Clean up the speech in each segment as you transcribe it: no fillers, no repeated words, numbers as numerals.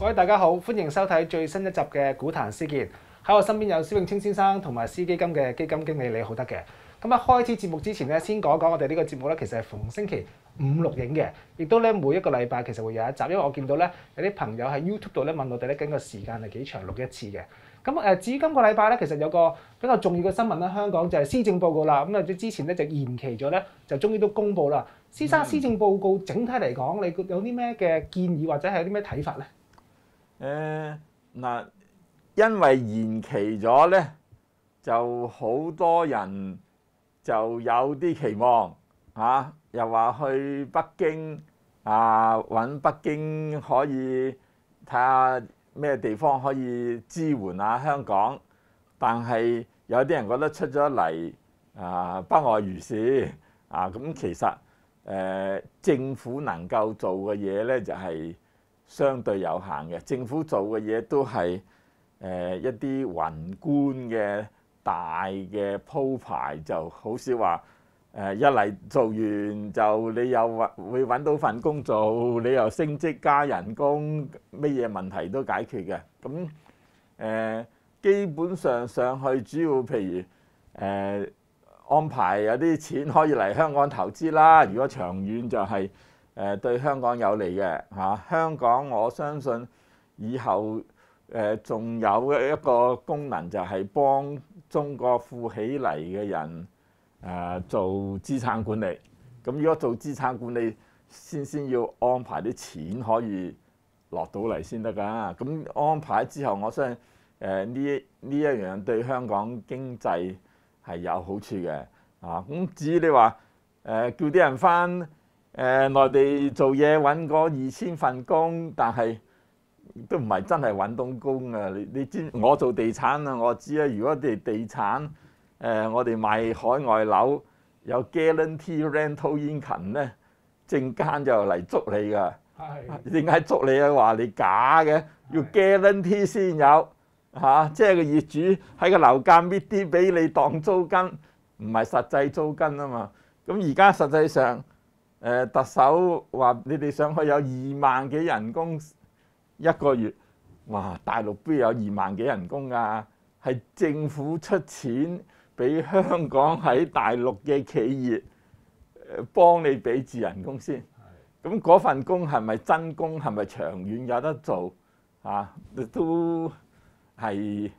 各位大家好，歡迎收睇最新一集嘅股壇思健。喺我身邊有施永青先生同埋施基金嘅基金經理李浩德嘅。咁喺開始節目之前咧，先講一講我哋呢個節目咧，其實係逢星期五錄影嘅，亦都咧每一個禮拜其實會有一集。因為我見到咧有啲朋友喺 YouTube 度咧問我哋咧，究竟個時間係幾長錄一次嘅。咁至於今個禮拜咧，其實有個比較重要嘅新聞咧，香港就係施政報告啦。咁之前咧就延期咗咧，就終於都公布啦。施生，施政報告整體嚟講，你有啲咩嘅建議或者係有啲咩睇法咧？ 嗱，因為延期咗咧，就好多人就有啲期望嚇，又話去北京揾北京可以睇下咩地方可以支援下香港，但係有啲人覺得出咗嚟不外如是咁其實政府能夠做嘅嘢咧就係相對有限嘅，政府做嘅嘢都係一啲宏觀嘅大嘅鋪排，就好少話一嚟做完就你又會揾到份工做，你又升職加人工，乜嘢問題都解決嘅。咁基本上上去主要譬如安排有啲錢可以嚟香港投資啦。如果長遠就係對香港有利嘅嚇。香港我相信以後仲有一個功能就係幫中國富起嚟嘅人做資產管理。咁如果做資產管理，先要安排啲錢可以落到嚟先得㗎。咁安排之後，我相信呢一樣對香港經濟係有好處嘅。咁至於你話叫啲人返內地做嘢揾嗰2000份工，但係都唔係真係揾到工啊！你知我做地產啊，我知啊。如果地產我哋賣海外樓有 guarantee rental income 咧，證監就嚟捉你㗎。點解捉你啊？話你假嘅，要 guarantee 先有即係個業主喺個樓價搣啲俾你當租金，唔係實際租金啊嘛。咁而家實際上特首話你哋上去有2萬幾人工一個月，哇！大陸邊有2萬幾人工㗎？係政府出錢俾香港喺大陸嘅企業幫你俾住人工先。咁嗰份工係咪真工？係咪長遠有得做都係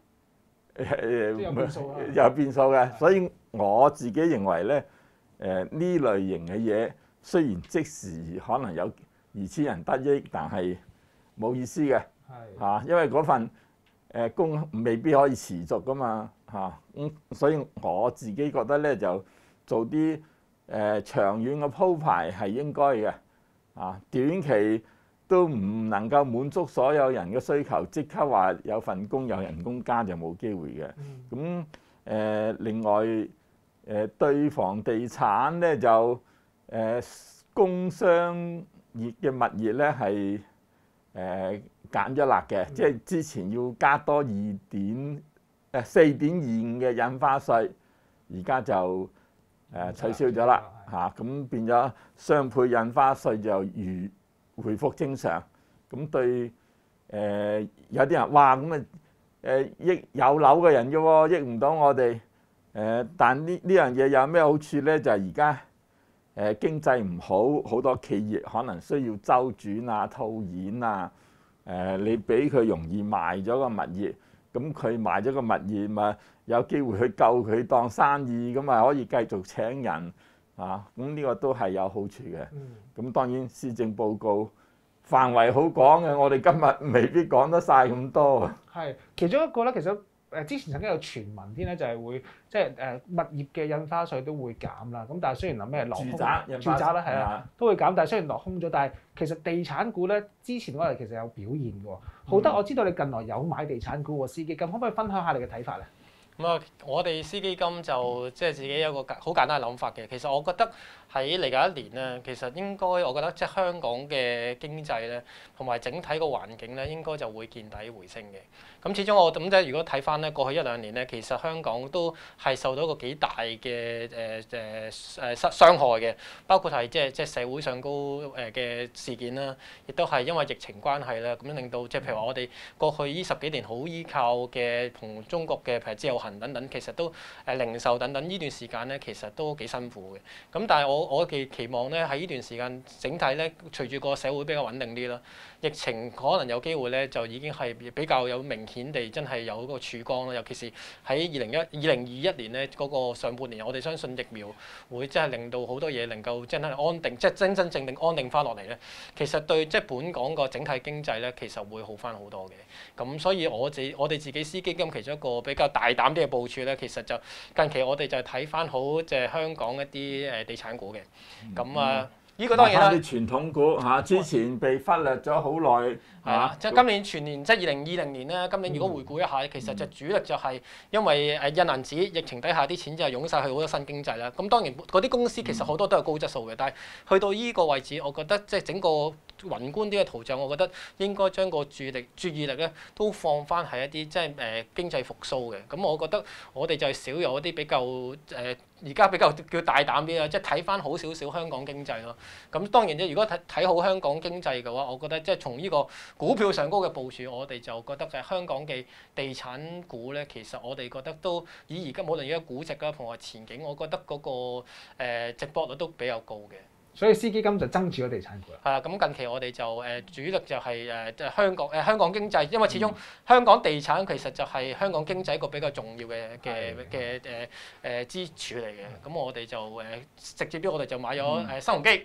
有變數嘅。所以我自己認為咧，呢類型嘅嘢雖然即時可能有2000人得益，但係冇意思嘅因為嗰份工未必可以持續噶嘛所以我自己覺得咧，就做啲長遠嘅鋪排係應該嘅短期都唔能夠滿足所有人嘅需求，即刻話有份工有人工加就冇機會嘅。咁另外對房地產咧就工商業嘅物業咧係減咗辣嘅，即係之前要加多4.25嘅印花稅，而家就取消咗啦咁變咗雙倍印花稅就回復正常。咁對有啲人話咁益有樓嘅人嘅喎，益唔到我哋但呢樣嘢有咩好處咧？就係而家經濟唔好，好多企業可能需要周轉套現你俾佢容易賣咗個物業，咁佢賣咗個物業咪有機會去救佢當生意，咁咪可以繼續請人咁呢個都係有好處嘅。咁當然施政報告範圍好廣嘅，我哋今日未必講得晒咁多。 係其中一個咧，其實之前曾經有傳聞添咧，就係會即係物業嘅印花稅都會減啦。咁但係雖然咩落空，住宅咧係都會減，但係雖然落空咗，但係其實地產股咧之前嗰日其實有表現嘅喎。浩德，我知道你近來有買地產股喎，施基金可唔可以分享下你嘅睇法咧？ 咁啊，我哋司基金就即係自己有個好簡單嘅諗法嘅。其實我覺得喺嚟緊一年咧，其實應該我覺得即係香港嘅經濟咧，同埋整體個環境咧，應該就會見底回升嘅。咁始終我咁即係如果睇翻咧過去一兩年咧，其實香港都係受到一個幾大嘅傷害嘅，包括係即係社會上高嘅事件啦，亦都係因為疫情關係啦，咁樣令到即係譬如話我哋過去呢10幾年好依靠嘅同中國嘅譬如自由行等等，其實都零售等等呢段時間咧，其實都幾辛苦嘅。咁但係我嘅期望咧喺呢段時間整體咧，隨住個社會比較穩定啲啦，疫情可能有機會咧就已經係比較有明顯地真係有嗰個曙光啦。尤其是喺2021年咧嗰個上半年，我哋相信疫苗會真係令到好多嘢能夠真係安定，即係真正安定翻落嚟咧。其實對即係本港個整體經濟咧，其實會好翻好多嘅。咁所以我哋自己司基金其中一個比較大膽啲嘅部署咧，其實就近期我哋就睇翻好即係香港一啲地產股嘅。咁呢個當然啦， 啲傳統股嚇，之前被忽略咗好耐嚇。 即係今年全年即係2020年咧，今年如果回顧一下，其實就主力就係因為印銀紙，疫情底下啲錢就係湧晒去好多新經濟啦。咁當然嗰啲公司其實好多都係高質素嘅，但係去到依個位置，我覺得即係整個宏觀啲嘅圖像，我覺得應該將個注意力咧都放翻喺一啲即係經濟復甦嘅。咁我覺得我哋就係少有一啲比較而家比較叫大膽啲啦，即係睇翻好少少香港經濟咯。咁當然啫，如果睇好香港經濟嘅話，我覺得即係從呢個股票上高嘅部署，我哋就覺得就係香港嘅地產股咧，其實我哋覺得都以而家無論而家估值啦同埋前景，我覺得嗰個值博率都比較高嘅。 所以司基金就爭住咗地產股啦。 係啊，咁近期我哋就主力就係即係香港經濟，因為始終香港地產其實就係香港經濟一個比較重要嘅支柱嚟嘅。咁我哋就直接啲，我哋就買咗新鴻基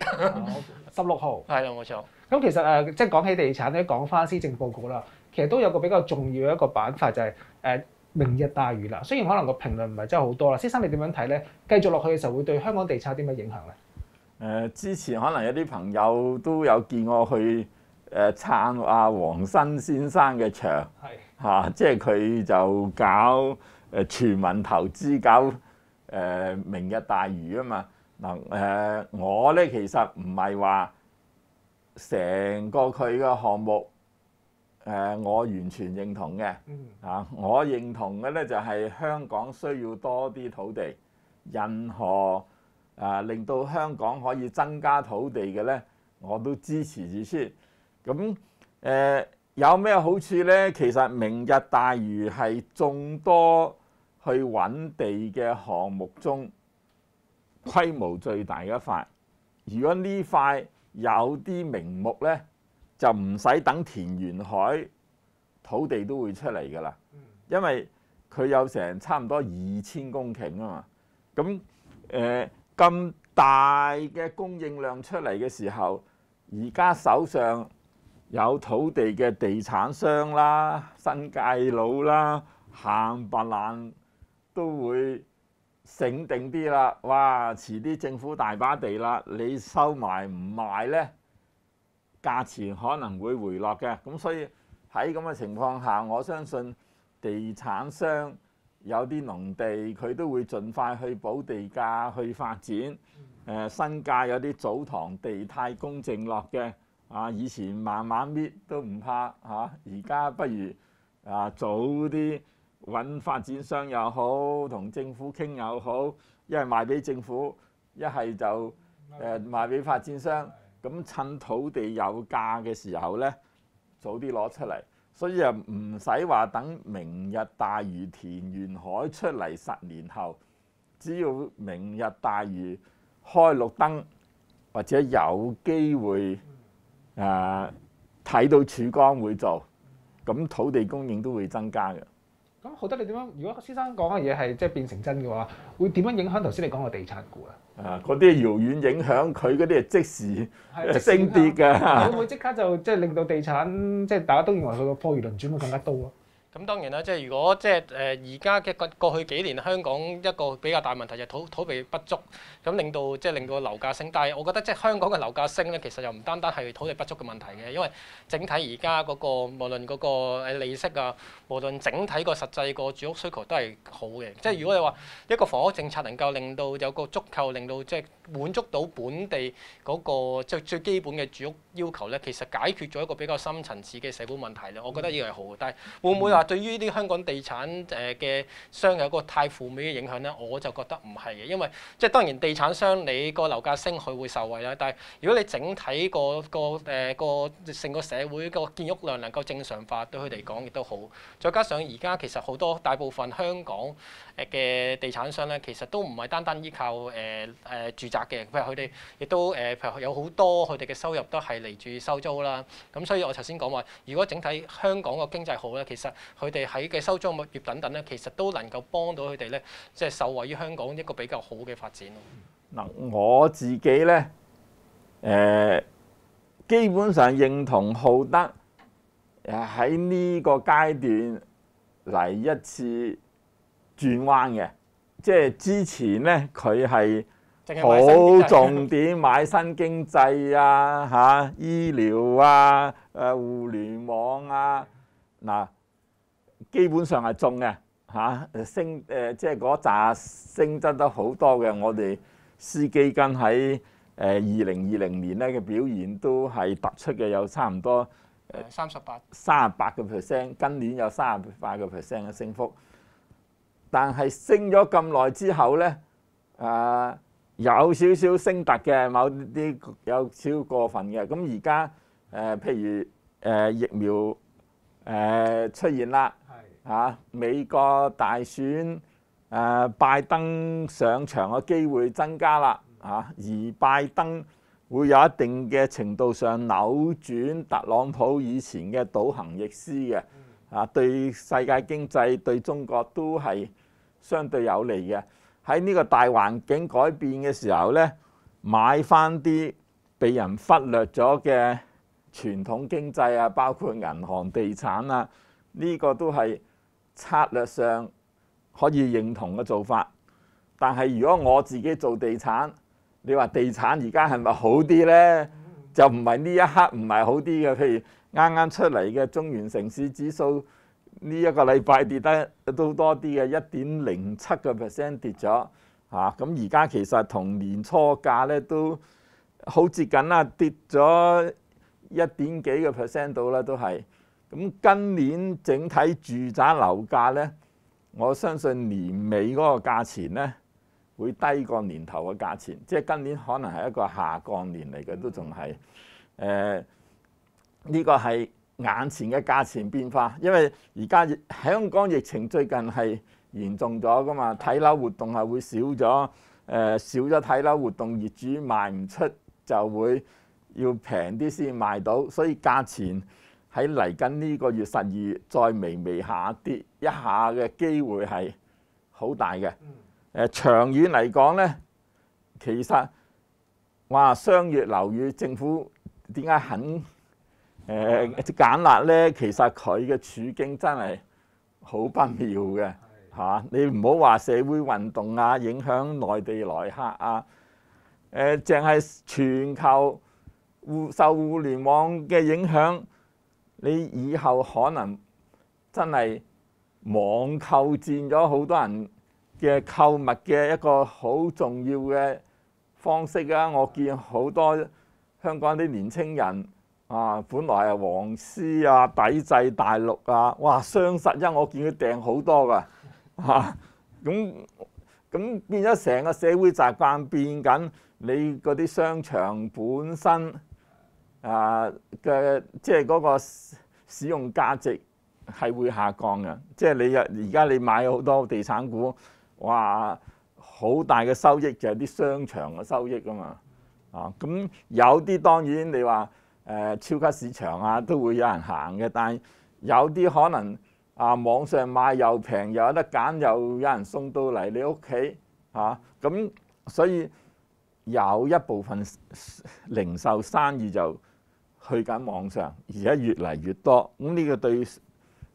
16號。 係啦，冇錯。 咁其實即係講起地產咧，講翻施政報告啦，其實都有個比較重要嘅一個板塊就係明日大嶼啦。雖然可能個評論唔係真係好多啦，先生你點樣睇咧？繼續落去嘅時候會對香港地產有啲咩影響咧？ 之前可能有啲朋友都有見我去撐阿黃新先生嘅場，嚇，即係佢就搞全民投資，搞明日大嶼啊嘛。嗱我咧其實唔係話成個佢嘅項目我完全認同嘅，我認同嘅咧就係香港需要多啲土地，任何令到香港可以增加土地嘅咧，我都支持住先。咁有咩好處咧？其實明日大嶼係眾多去揾地嘅項目中規模最大嘅一塊。如果呢塊有啲名目咧，就唔使等填完海，土地都會出嚟㗎啦。因為佢有成差唔多2000公頃啊嘛。咁咁大嘅供應量出嚟嘅時候，而家手上有土地嘅地產商啦、新界佬啦，冚唪唥都會醒定啲啦。哇！遲啲政府大把地啦，你收埋唔賣呢，價錢可能會回落嘅。咁所以喺咁嘅情況下，我相信地產商有啲農地，佢都會盡快去補地價去發展。新界有啲祖堂地太公剩落嘅，以前慢慢搣都唔怕嚇，而家不如早啲揾發展商又好，同政府傾又好，一係賣俾政府，一係就賣俾發展商。咁趁土地有價嘅時候呢，早啲攞出嚟。所以又唔使話等明日大嶼填完海出嚟10年後，只要明日大嶼開綠燈或者有機會睇到曙光會做，咁土地供應都會增加嘅。 咁浩德你點樣？如果先生講嘅嘢係即係變成真嘅話，會點樣影響頭先你講嘅地產股啊？ 嗰啲遙遠影響，佢嗰啲係即時升跌嘅。 會唔會即刻就即係令到地產即係大家都認為佢個貨如輪轉會更加多咯？ 咁當然啦，即係如果即係而家嘅過去幾年香港一個比較大問題就係土地不足，咁令到樓價升。但係我覺得即係香港嘅樓價升咧，其實又唔單單係土地不足嘅問題嘅，因為整體而家嗰個無論嗰個利息啊，無論整體個實際個住屋需求都係好嘅。即係如果你話一個房屋政策能夠令到有個足夠，令到即係滿足到本地嗰個即係最基本嘅住屋要求咧，其實解決咗一個比較深層次嘅社會問題咧，我覺得呢個係好嘅。但係會唔會話對於啲香港地產嘅商有一個太負面嘅影響咧？我就覺得唔係嘅，因為即係當然地產商你個樓價升佢會受惠啦，但係如果你整體成個社會個建屋量能夠正常化，對佢哋講亦都好。再加上而家其實好多大部分香港嘅地產商咧，其實都唔係單單依靠住宅嘅，譬如佢哋亦都譬如有好多佢哋嘅收入都係嚟自收租啦。咁所以我頭先講話，如果整體香港個經濟好咧，其實佢哋喺嘅收租物業等等咧，其實都能夠幫到佢哋咧，即係受惠於香港一個比較好嘅發展咯。 嗱，我自己咧基本上認同浩德喺呢個階段嚟一次轉彎嘅，即係之前咧佢係好重點買新經濟啊、醫療啊、互聯網啊，嗱基本上係中嘅升即係嗰扎升得都好多嘅。我哋私基金喺2020年咧嘅表現都係突出嘅，有差唔多38%，今年有38%嘅升幅。但係升咗咁耐之後咧，有少少升突嘅，某啲有少少過分嘅。咁而家譬如疫苗出現啦，美國大選拜登上場嘅機會增加啦，而拜登會有一定嘅程度上扭轉特朗普以前嘅倒行逆施嘅，對世界經濟對中國都係相對有利嘅。喺呢個大環境改變嘅時候咧，買翻啲被人忽略咗嘅傳統經濟啊，包括銀行、地產啊，呢個都係策略上可以認同嘅做法。但係如果我自己做地產，你話地產而家係咪好啲咧？就唔係呢一刻唔係好啲嘅。譬如啱啱出嚟嘅中原城市指數，呢一個禮拜跌得都多啲嘅，1.07% 跌咗嚇。咁而家其實同年初價咧都好接近啦，跌咗1點幾個 percent 到啦，都係。咁今年整體住宅樓價咧，我相信年尾嗰個價錢咧會低過年頭嘅價錢，即係今年可能係一個下降年嚟嘅，都仲係呢個係眼前嘅價錢變化，因為而家香港疫情最近係嚴重咗噶嘛，睇樓活動係會少咗，少咗睇樓活動，業主賣唔出就會要平啲先賣到，所以價錢喺嚟緊呢個月12月再微微下跌一下嘅機會係好大嘅。長遠嚟講咧，其實哇商業樓宇政府點解肯減辣咧？其實佢嘅處境真係好不妙嘅嚇。你唔好話社會運動啊，影響內地來客啊，淨係全球受互聯網嘅影響，你以後可能真係網購佔咗好多人嘅購物嘅一個好重要嘅方式啊！我見好多香港啲年青人本來係黃絲啊，抵制大陸啊，哇！雙11我見佢訂好多㗎咁變咗成個社會習慣變緊，你嗰啲商場本身嘅即係嗰個使用價值係會下降嘅，即係你而家你買好多地產股。哇！好大嘅收益就係啲商場嘅收益啊嘛，咁有啲當然你話超級市場都會有人行嘅，但係有啲可能網上買又平又有得揀，又有人送到嚟你屋企咁所以有一部分零售生意就去緊網上，而家越嚟越多，咁呢個對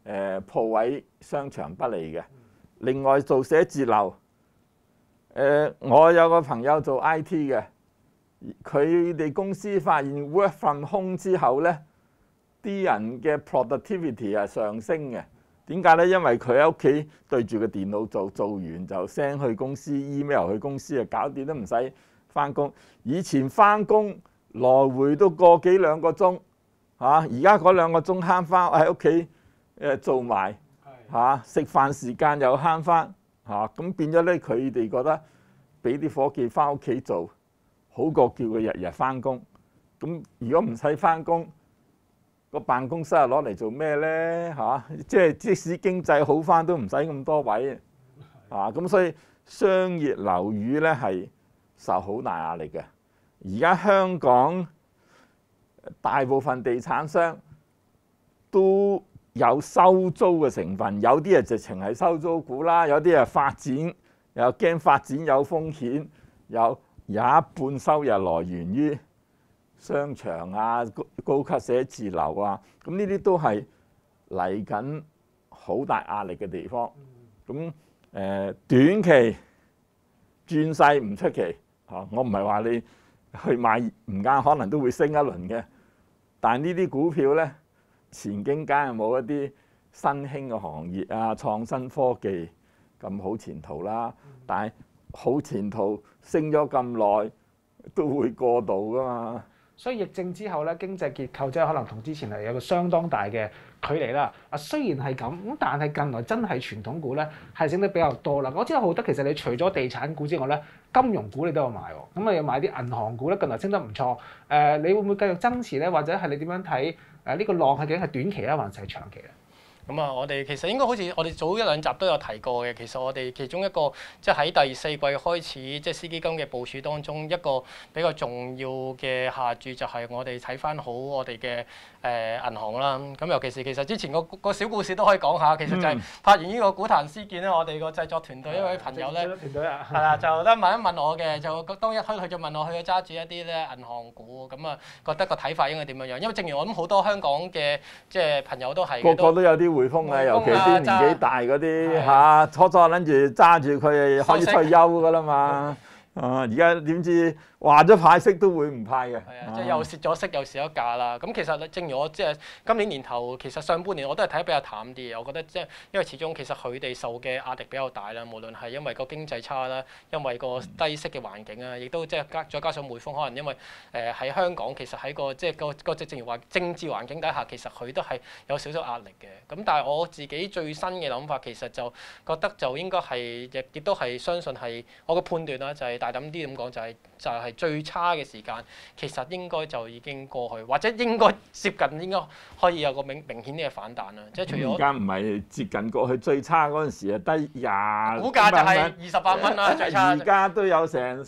鋪位商場不利嘅。另外做寫字樓，我有個朋友做 IT 嘅，佢哋公司發現 work from home 之後呢，啲人嘅 productivity 係上升嘅。點解呢？因為佢喺屋企對住個電腦做，做完就 send 去公司 email 去公司就搞掂，都唔使翻工。以前翻工來回都個幾兩個鐘，而家嗰2個鐘慳翻喺屋企做埋，食飯時間又慳翻，咁變咗呢，佢哋覺得俾啲伙計翻屋企做，好過叫佢日日翻工。咁如果唔使翻工，個辦公室係攞嚟做咩呢？即使經濟好翻都唔使咁多位，咁所以商業樓宇呢係受好大壓力嘅。而家香港大部分地產商都有收租嘅成分，有啲直情係收租股啦，有啲係發展，又驚發展有風險，有一半收入來源於商場啊、高級寫字樓啊，咁呢啲都係嚟緊好大壓力嘅地方。咁短期轉勢唔出奇，我唔係話你去買唔啱，可能都會升一輪嘅。但係呢啲股票呢，前景梗係冇一啲新興嘅行業啊、創新科技咁好前途啦。但係好前途升咗咁耐，都會過渡㗎嘛。 所以疫症之後咧，經濟結構即係可能同之前係有個相當大嘅距離啦。雖然係咁，但係近來真係傳統股咧係升得比較多啦。我知道浩德其實你除咗地產股之外咧，金融股你都有買喎。咁啊，有買啲銀行股咧，近來升得唔錯。你會唔會繼續增持咧？或者係你點樣睇呢個浪係究竟係短期咧，還是係長期咧？ 咁啊，我哋其實應該好似我哋早1、2集都有提過嘅。其實我哋其中一個即係喺第4季開始，即係私基金嘅部署當中，一個比較重要嘅下注就係我哋睇翻好我哋嘅銀行啦。咁尤其是其實之前個小故事都可以講下，其實就係拍完呢個股壇事件咧，我哋個製作團隊一位朋友咧，係啦，就得問一問我嘅，就當一開佢就問我佢揸住一啲咧銀行股，咁啊覺得個睇法應該點樣樣？因為正如我諗好多香港嘅即係朋友都係個個都有啲匯豐啊，尤其啲年紀大嗰啲初初諗住揸住佢可以退休噶啦嘛，而家點知話咗派息都會唔派嘅。 係啊，即係又蝕咗息又蝕咗價啦。咁其實正如我即係今年年頭，其實上半年我都係睇得比較淡啲嘅。我覺得即係因為始終其實佢哋受嘅壓力比較大啦，無論係因為個經濟差啦，因為個低息嘅環境啊，亦都即係再加上匯豐可能因為喺香港其實喺個即係個正如話政治環境底下，其實佢都係有少少壓力嘅。咁但係我自己最新嘅諗法，其實就覺得就應該係亦都係相信係我嘅判斷啦，就係大膽啲咁講，就係最差嘅時間，其實應該就已經過去，或者應該接近應該可以有個明顯啲嘅反彈啦。即係除咗而家唔係接近過去，最差嗰陣時啊，低20， 股價就係28蚊啦，最差。 而家都有成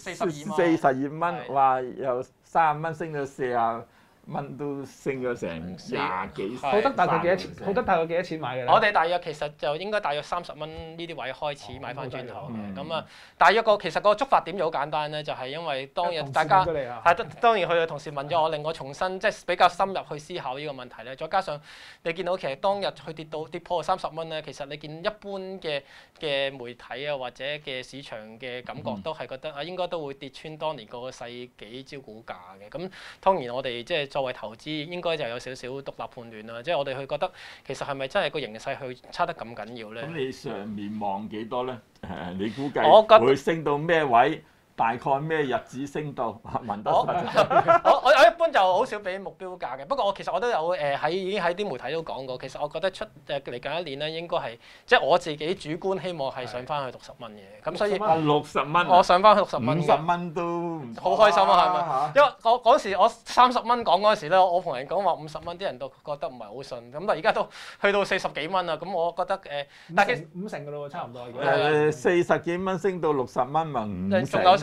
42蚊， 係話由30蚊升到40蚊，都升咗成20幾。 浩德大概幾多錢？浩德大概幾多錢買嘅咧？ 我哋大約其實就應該大約30蚊呢啲位開始買翻轉頭嘅。咁啊，大約其實個觸發點就好簡單咧，就係因為當日大家係當然佢嘅同事問咗我，令我重新即係比較深入去思考呢個問題咧。再加上你見到其實當日佢跌破30蚊咧，其實你見一般嘅媒體啊或者嘅市場嘅感覺都係覺得應該都會跌穿當年個世紀招股價嘅。咁當然我哋即係作為投資應該就有少少獨立判斷啦，即係我哋去覺得其實係咪真係個形勢去差得咁緊要咧？ 咁你上面望幾多咧？你估計會升到咩位？大概咩日子升到？問得我一般就好少俾目標價嘅，不過其實我都有已經喺啲媒體都講過，其實我覺得嚟緊一年咧應該係即係我自己主觀希望係上翻去60蚊嘅，咁所以 60蚊， 我上翻去60蚊 ，50蚊都好開心啊，係咪？因為我嗰時我30蚊講嗰時咧，我同人講話50蚊，啲人都覺得唔係好信，咁但係而家都去到40幾蚊啦，咁我覺得但係五成㗎咯喎，差唔多。 40幾蚊升到60蚊咪5成。 仲有4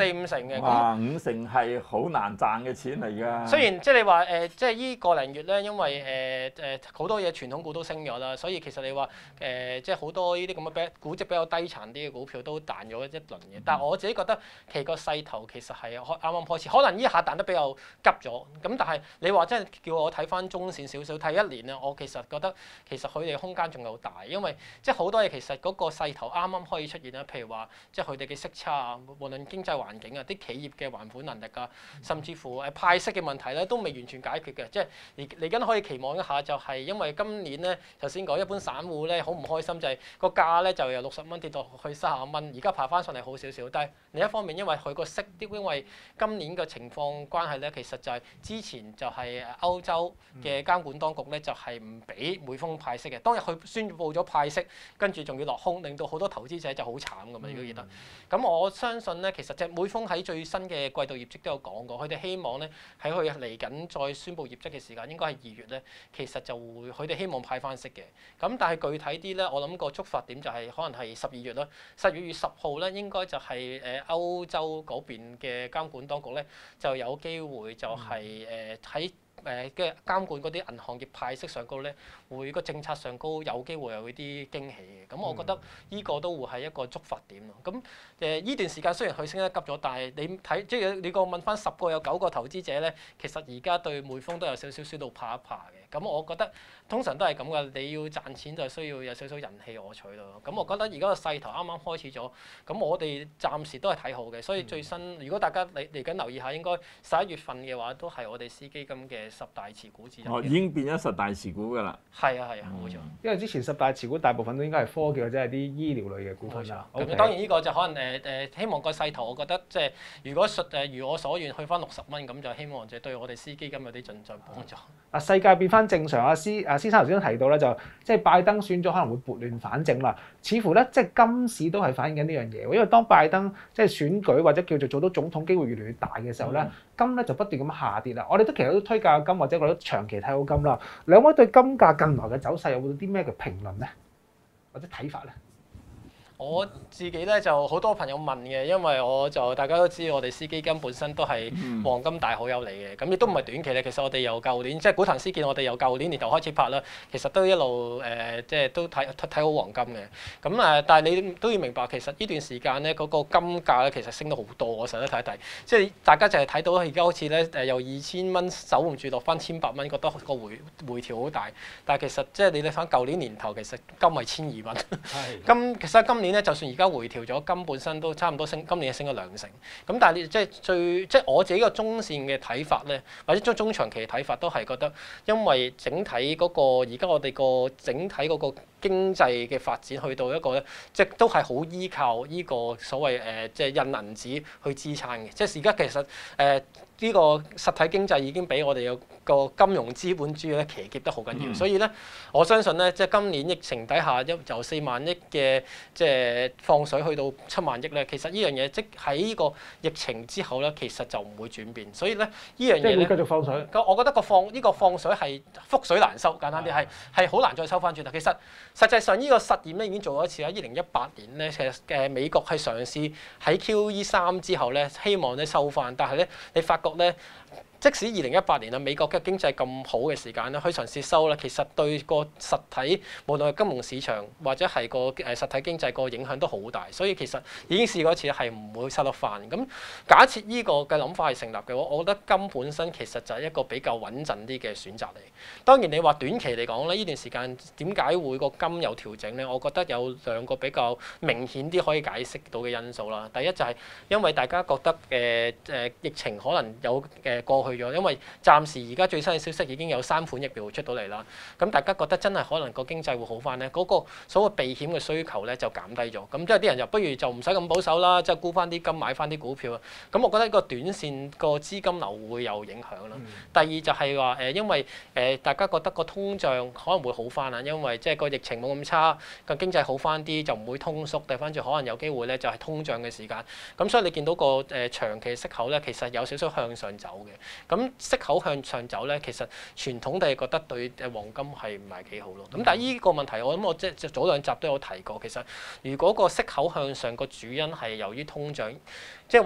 4-5成嘅。 哇，5成係好難賺嘅錢嚟㗎。 雖然即係你話即係依個零月咧，因為好多嘢傳統股都升咗啦，所以其實你話即係好多呢啲咁嘅估值比較低殘啲嘅股票都彈咗一輪嘅。但係我自己覺得其實個勢頭其實係啱啱開始，可能呢下彈得比較急咗。咁但係你話真係叫我睇翻中線少少，睇1年咧，我其實覺得其實佢哋空間仲有大，因為即係好多嘢其實嗰個勢頭啱啱可以出現啦。譬如話即係佢哋嘅息差啊，無論經濟環境啊，啲企業嘅還款能力啊，甚至乎派息嘅問題咧，都未完全解決嘅。即係嚟緊可以期望一下，就係因為今年咧頭先講一般散戶咧好唔開心，就係個價咧就由60蚊跌到去30蚊，而家爬翻上嚟好少少。但係另一方面，因為佢個息，因為今年嘅情況關係咧，其實就係之前就係歐洲嘅監管當局咧就係唔俾匯豐派息嘅。當日佢宣布咗派息，跟住仲要落空，令到好多投資者就好慘㗎嘛。如果記得，咁我相信咧，其實隻匯豐喺最新嘅季度業績都有講過，佢哋希望咧喺佢嚟緊再宣布業績嘅時間，應該係2月咧，其實就會佢哋希望派翻息嘅。咁但係具體啲咧，我諗個觸發點就係可能係12月啦，12月10號咧應該就係歐洲嗰邊嘅監管當局咧就有機會就係喺嘅監管嗰啲銀行業派息上高咧，會個政策上高有機會有啲驚喜嘅。咁我覺得呢個都會係一個觸發點咯。咁呢段時間雖然佢升得急咗，但係你睇即係你問翻10個有9個投資者咧，其實而家對匯豐都有少少輸到怕一怕嘅。咁我覺得通常都係咁㗎，你要賺錢就需要有少少人氣我取咯。咁我覺得而家個勢頭啱啱開始咗，咁我哋暫時都係睇好嘅。所以最新如果大家嚟緊留意下，應該11月份嘅話都係我哋私基金嘅10大持股之一。 已經變咗10大持股㗎啦。 係啊，冇錯。 因為之前10大持股大部分都應該係科技或者係啲醫療類嘅股份啦。 咁當然呢個就可能希望個勢頭，我覺得即係如果如我所願去翻60蚊，咁就希望就對我哋私基金有啲進進幫助。 世界變翻正常啊！先生頭先都提到咧，就即係拜登選咗可能會撥亂反正啦。似乎咧即係金市都係反映緊呢樣嘢，因為當拜登即係選舉或者叫做做到總統機會越嚟越大嘅時候咧，金咧就不斷咁下跌啦。我哋都其實都推介金或者我都長期睇好金啦。兩位對金價近來嘅走勢有冇啲咩嘅評論咧，或者睇法咧？ 我自己咧就好多朋友問嘅，因為大家都知我哋私基金本身都係黃金大好友嚟嘅，咁亦都唔係短期咧。其實我哋由舊年即係股壇私建，我哋由舊年年頭開始拍啦，其實都一路即係都睇好黃金嘅。咁但係你都要明白，其實呢段時間咧嗰個金價咧其實升得好多，我成日都睇一睇，即係大家就係睇到而家好似咧由2000蚊守唔住落翻1800蚊，覺得個回調好大。但係其實即係你睇翻舊年年頭，其實金係1200蚊。其實今年咧，就算而家回調咗，金本身都差唔多今年升咗2成。咁但係你即係我自己個中線嘅睇法咧，或者中長期嘅睇法都係覺得，因為整體嗰個而家我哋個整體嗰個經濟嘅發展去到一個咧，即係都係好依靠呢個所謂即係印銀紙去支撐嘅。即係而家其實呢個實體經濟已經俾我哋個金融資本主義咧騎劫得好緊要，所以咧我相信咧，即係今年疫情底下由4萬億嘅即係放水去到7萬億咧，其實呢樣嘢即喺呢個疫情之後咧，其實就唔會轉變，所以咧呢樣嘢咧， 繼續放水。 我覺得呢個放水係覆水難收，簡單啲係好難再收翻轉頭。其實實際上呢個實驗咧已經做咗一次啦。2018年咧，其實美國係嘗試喺 QE3之後咧，希望咧收翻，但係咧你發覺咧。即使2018年啊，美國嘅經濟咁好嘅時間咧，佢嘗試收咧，其實對個實體無論係金融市場或者係個實體經濟個影響都好大，所以其實已經試過一次係唔會收得翻。咁假設呢個嘅諗法係成立嘅話，我覺得金本身其實就係一個比較穩陣啲嘅選擇嚟。當然你話短期嚟講咧，呢段時間點解會個金有調整咧？我覺得有2個比較明顯啲可以解釋到嘅因素啦。第一就係因為大家覺得疫情可能有過去咗，因為暫時而家最新嘅消息已經有3款疫苗出到嚟啦。咁大家覺得真係可能個經濟會好翻咧，嗰個所謂避險嘅需求咧就減低咗。咁即係啲人就不如就唔使咁保守啦，即係沽翻啲金買翻啲股票啊。咁我覺得個短線個資金流會有影響啦。第二就係話因為大家覺得個通脹可能會好翻啊，因為即係個疫情冇咁差，個經濟好翻啲就唔會通縮，掉翻轉可能有機會咧就係通脹嘅時間。咁所以你見到個長期息口咧其實有少少向上走嘅。咁息口向上走咧，其實傳統地覺得對黃金係唔係幾好咯。咁但係依個問題，我諗我即係早2集都有提過。其實如果個息口向上個主因係由於通脹，即係話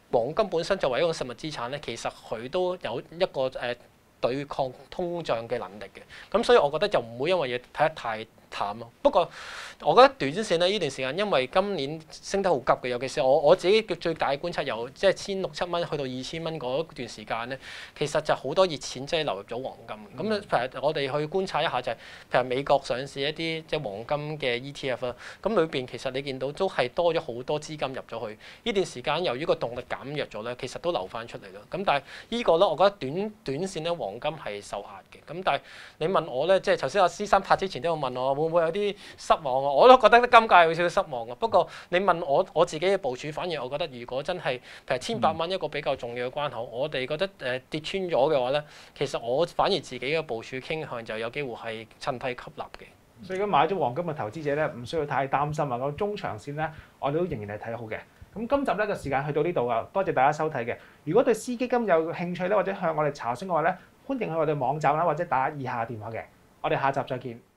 黃金本身作為一個實物資產咧，其實佢都有一個對抗通脹嘅能力嘅。咁所以我覺得就唔會因為嘢睇得太淡咯。不過我覺得短線咧呢段時間，因為今年升得好急嘅，尤其是我自己嘅最大嘅觀察，由即係1600-1700蚊去到2000蚊嗰段時間咧，其實就好多熱錢即係流入咗黃金。咁譬如我哋去觀察一下就係、譬如美國上市一啲即係黃金嘅 ETF 啦，咁裏邊其實你見到都係多咗好多資金入咗去。呢段時間由於個動力減弱咗咧，其實都流翻出嚟咯。咁但係呢個咧，我覺得短線咧黃金係受壓嘅。咁但係你問我咧，即係頭先阿師生拍之前都有問我會唔會有啲失望啊？我都覺得金價有少少失望啊。不過你問我自己嘅部署，反而我覺得如果真係譬如1800蚊一個比較重要嘅關口，我哋覺得跌穿咗嘅話咧，其實我反而自己嘅部署傾向就有機會係趁低吸納嘅。 所以如果買咗黃金嘅投資者咧，唔需要太擔心啊。咁中長線咧，我哋都仍然係睇好嘅。咁今集咧個時間去到呢度啊，多謝大家收睇嘅。如果對私基金有興趣咧，或者向我哋查詢嘅話咧，歡迎去我哋網站啦，或者打以下電話嘅。我哋下集再見。